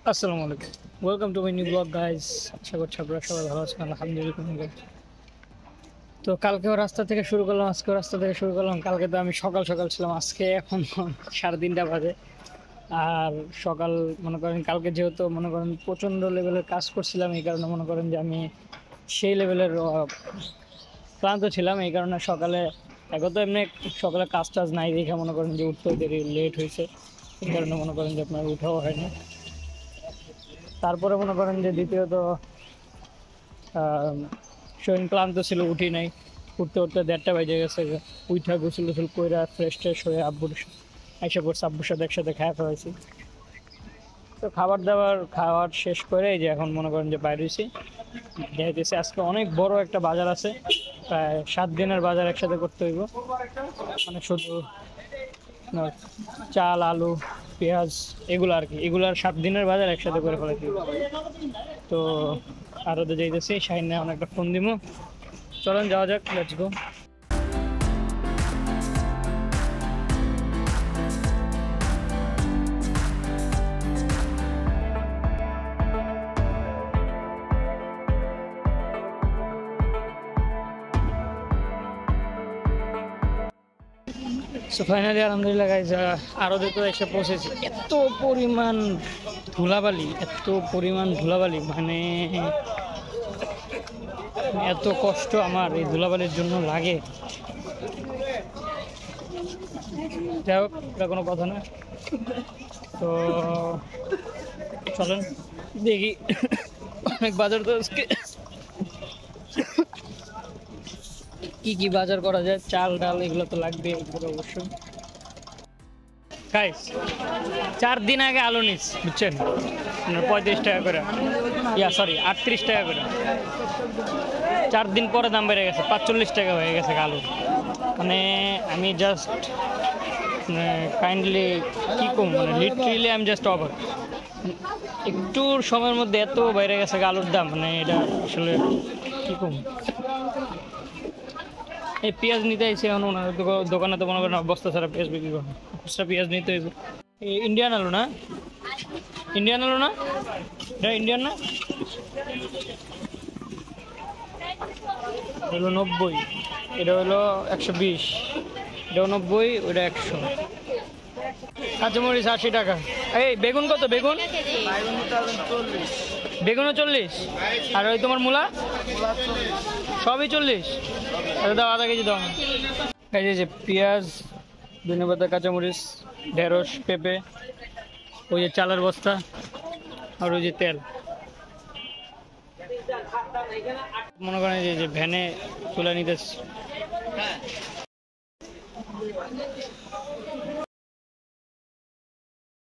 আসসালামু আলাইকুম, welcome to my new blog guys. আশা করছি আপনারা সবাই ভালো আছেন, আলহামদুলিল্লাহ। তো কালকেও রাস্তা থেকে শুরু করলাম, আজকেও রাস্তা থেকে শুরু করলাম। কালকে তো আমি সকাল সকাল ছিলাম, আজকে এখন 3:30 বাজে। আর সকাল মনে করেন কালকে যেহেতু মনে করেন প্রচণ্ড লেভেলের কাজ করছিলাম, এই কারণে মনে করেন যে আমি সেই লেভেলের ক্লান্ত ছিলাম। এই কারণে সকালে এখন তো এমনি সকালে কাজ টাজ নাই দেখে মনে করেন যে উঠতেও দেরি লেট হয়েছে, এই কারণে মনে করেন যে আপনার উঠাও হয়নি। তারপরে মনে করেন যে দ্বিতীয়ত শরীর ক্লান্ত ছিল, উঠি নাই। উঠতে উঠতে 1:30 বেজে গেছে। উঠা গোসল গোসল কইরা ফ্রেশ ট্রেশ হয়ে আব্বুর এসে পড়ছে, আব্বুর সাথে একসাথে খাওয়া ফেলাইছি। তো খাওয়ার শেষ করে এই যে এখন মনে করেন যে বাইরে হয়েছি, যাইতেছি। আজকে অনেক বড় একটা বাজার আছে, প্রায় 7 দিনের বাজার একসাথে করতে হইব। মানে শুধু চাল, আলু, পেঁয়াজ এগুলো আর কি, এগুলার 7 দিনের বাজার একসাথে করে ফেলাইতে হইব। তো আরও তো যাইতেছি, শাহিনে অনেকটা ফোন দিব। চলেন যাওয়া যাক, লেটস গো। সো ফাইনালি আলহামদুলিল্লাহ গাইজ, আরও তো এসে পৌঁছেছি। এত পরিমাণ ধুলাবালি, মানে এত কষ্ট আমার এই ধুলাবালির জন্য লাগে। যাই হোক, এটা কোনো কথা না। তো চলেন দেখি, অনেক বাজার তো আজকে। কি বাজার করা যায়, চাল ডাল এগুলো তো লাগবে, এগুলো অবশ্যই। গাইস 4 দিন আগে আলু নিস, বুঝছেন, 35 টাকা করে, 38 টাকা করে। 4 দিন পরে দাম বেড়ে গেছে, 45 টাকা হয়ে গেছে আলু। মানে আমি জাস্ট কাইন্ডলি কী কম, মানে লিটারেলি আমি জাস্ট অবাক। একটু সময়ের মধ্যে এত বেড়ে গেছে আলুর দাম, মানে এটা আসলে কী কম। এই পেঁয়াজ নিতে আইসি, এখন ওনার দোকানে তো মনে করেন বস্তা ছাড়া পেঁয়াজ বিক্রি করেন, খুচরা পেঁয়াজ নিতে হইব। এই ইন্ডিয়ান আলু না, এটা ইন্ডিয়ান না, হলো 90, এটা হলো 120, এটাও 90, ওইটা 100। কাঁচামরিচ 80 টাকা। এই বেগুন কত? বেগুনও 40, আর ওই তোমার মূলা সবই 40। আচ্ছা দাও, আধা কেজি দাও। এই যে পেঁয়াজ, ধনেপাতা, কাঁচামরিচ, ঢেঁড়স, পেঁপে, ওই যে চালের বস্তা, আর ওই যে তেল। মনে করেন যে ভ্যানে তুলে নিতেছি।